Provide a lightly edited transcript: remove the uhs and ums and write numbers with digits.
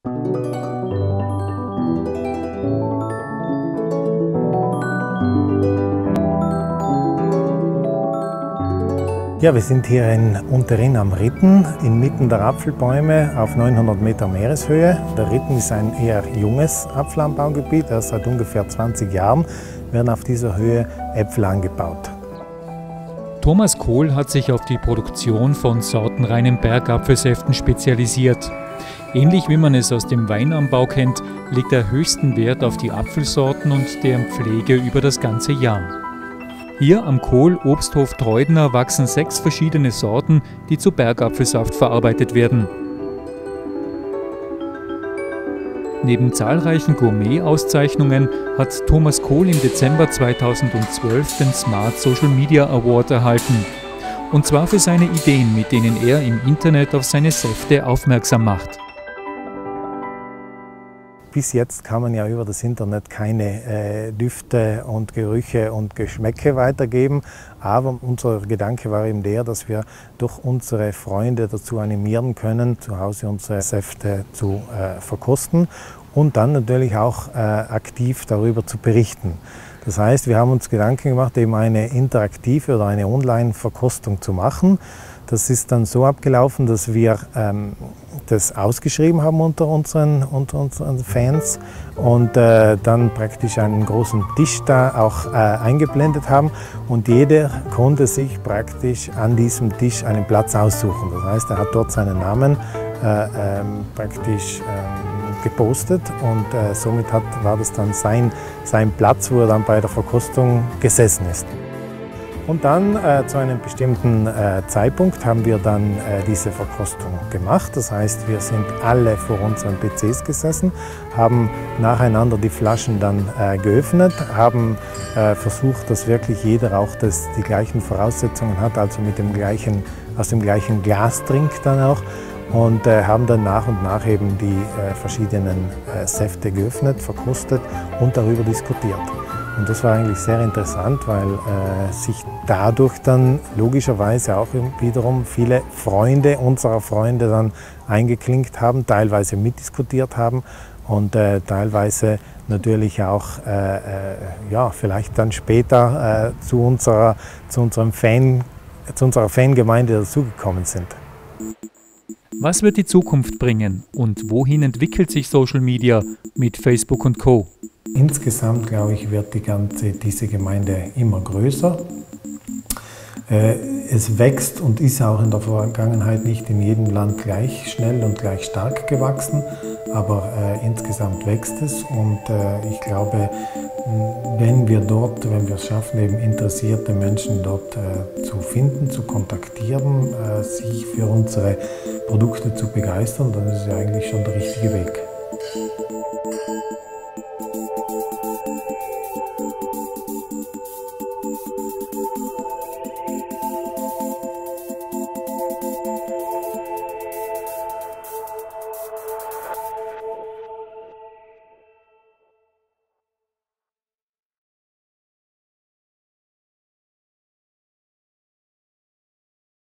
Ja, wir sind hier in Unterinn am Ritten, inmitten der Apfelbäume auf 900 Meter Meereshöhe. Der Ritten ist ein eher junges Apfelanbaugebiet. Erst seit ungefähr 20 Jahren werden auf dieser Höhe Äpfel angebaut. Thomas Kohl hat sich auf die Produktion von sortenreinen Bergapfelsäften spezialisiert. Ähnlich wie man es aus dem Weinanbau kennt, legt er höchsten Wert auf die Apfelsorten und deren Pflege über das ganze Jahr. Hier am Kohl-Obsthof Treudner wachsen 6 verschiedene Sorten, die zu Bergapfelsaft verarbeitet werden. Neben zahlreichen Gourmet-Auszeichnungen hat Thomas Kohl im Dezember 2012 den Smart Social Media Award erhalten. Und zwar für seine Ideen, mit denen er im Internet auf seine Säfte aufmerksam macht. Bis jetzt kann man ja über das Internet keine Düfte und Gerüche und Geschmäcke weitergeben, aber unser Gedanke war eben der, dass wir durch unsere Freunde dazu animieren können, zu Hause unsere Säfte zu verkosten und dann natürlich auch aktiv darüber zu berichten. Das heißt, wir haben uns Gedanken gemacht, eben eine interaktive oder eine Online-Verkostung zu machen. Das ist dann so abgelaufen, dass wir das ausgeschrieben haben unter unseren Fans und dann praktisch einen großen Tisch da auch eingeblendet haben und jeder konnte sich praktisch an diesem Tisch einen Platz aussuchen. Das heißt, er hat dort seinen Namen praktisch gepostet und somit war das dann sein Platz, wo er dann bei der Verkostung gesessen ist. Und dann zu einem bestimmten Zeitpunkt haben wir dann diese Verkostung gemacht. Das heißt, wir sind alle vor unseren PCs gesessen, haben nacheinander die Flaschen dann geöffnet, haben versucht, dass wirklich jeder auch die gleichen Voraussetzungen hat, also aus dem gleichen Glas trinkt dann auch. Und haben dann nach und nach eben die verschiedenen Säfte geöffnet, verkostet und darüber diskutiert. Und das war eigentlich sehr interessant, weil sich dadurch dann logischerweise auch wiederum viele Freunde unserer Freunde dann eingeklinkt haben, teilweise mitdiskutiert haben und teilweise natürlich auch ja, vielleicht dann später zu unserer Fangemeinde dazugekommen sind. Was wird die Zukunft bringen und wohin entwickelt sich Social Media mit Facebook und Co.? Insgesamt, glaube ich, wird diese Gemeinde immer größer. Es wächst und ist auch in der Vergangenheit nicht in jedem Land gleich schnell und gleich stark gewachsen, aber insgesamt wächst es und ich glaube, wenn wir es schaffen, eben interessierte Menschen dort zu finden, zu kontaktieren, sich für unsere Produkte zu begeistern, dann ist es ja eigentlich schon der richtige Weg.